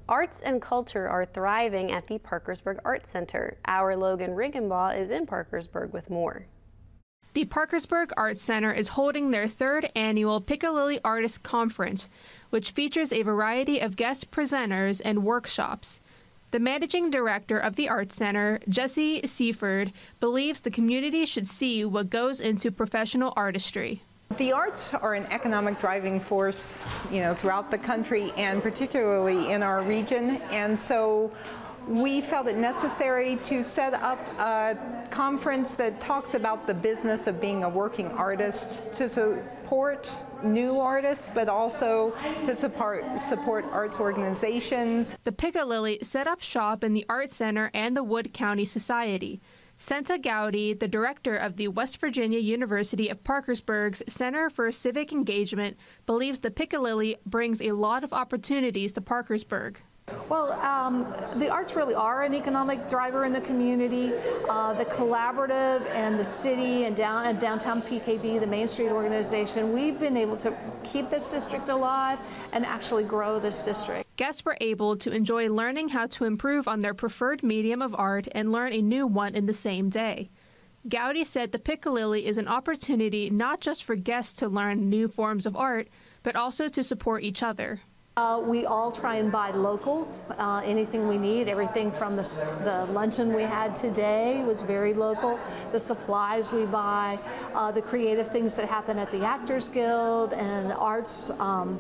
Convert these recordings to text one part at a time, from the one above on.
Arts and culture are thriving at the Parkersburg Arts Center. Our Logan Riggenbaugh is in Parkersburg with more. The Parkersburg Arts Center is holding their third annual Piccalilli Artists Conference, which features a variety of guest presenters and workshops. The managing director of the Arts Center, Jesse Seaford, believes the community should see what goes into professional artistry. The arts are an economic driving force, throughout the country and particularly in our region. And so we felt it necessary to set up a conference that talks about the business of being a working artist, to support new artists, but also to support arts organizations. The Piccalilli set up shop in the Arts Center and the Wood County Society. Senta Gowdy, the director of the West Virginia University of Parkersburg's Center for Civic Engagement, believes the Piccalilli brings a lot of opportunities to Parkersburg. Well, the arts really are an economic driver in the community. The collaborative and the city and downtown PKB, the Main Street organization, we've been able to keep this district alive and actually grow this district. Guests were able to enjoy learning how to improve on their preferred medium of art and learn a new one in the same day. Gowdy said the Piccalilli is an opportunity not just for guests to learn new forms of art, but also to support each other. We all try and buy local, anything we need. Everything from the luncheon we had today was very local. The supplies we buy, the creative things that happen at the Actors Guild and arts,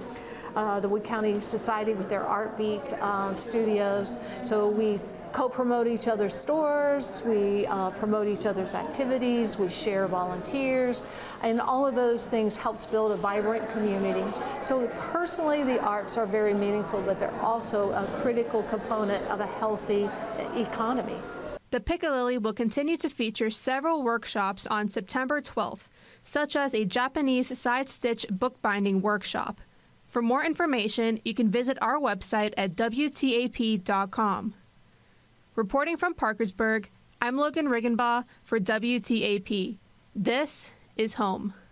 the Wood County Society with their Art Beat studios. So we co-promote each other's stores, we promote each other's activities, we share volunteers, and all of those things helps build a vibrant community. So personally, the arts are very meaningful, but they're also a critical component of a healthy economy. The Piccalilli will continue to feature several workshops on September 12th, such as a Japanese side-stitch bookbinding workshop. For more information, you can visit our website at WTAP.com. Reporting from Parkersburg, I'm Logan Riggenbaugh for WTAP. This is home.